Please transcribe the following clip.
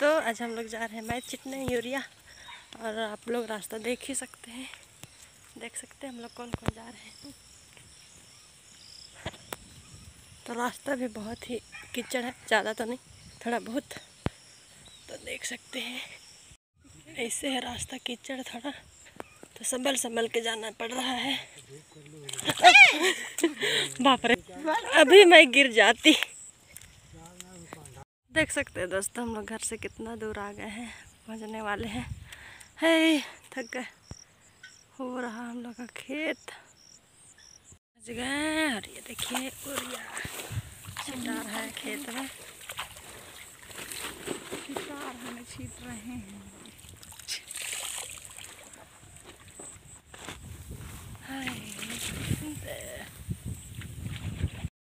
दोस्तों, आज हम लोग जा रहे हैं मैच चिटने यूरिया। और आप लोग रास्ता देख ही सकते हैं, देख सकते हैं हम लोग कौन कौन जा रहे हैं। तो रास्ता भी बहुत ही कीचड़ है, ज़्यादा तो नहीं, थोड़ा बहुत। तो देख सकते हैं ऐसे है रास्ता, कीचड़ थोड़ा, तो संभल के जाना पड़ रहा है। बाप रे, अभी मैं गिर जाती। देख सकते हैं दोस्तों, हम लोग घर से कितना दूर आ गए हैं, पहुंचने वाले हैं। हे, थक गए। हो रहा हम लोग का खेत, पहुंच गए। और ये देखिए यूरिया छिटा है खेत में, छिटार हमें छीट रहे हैं।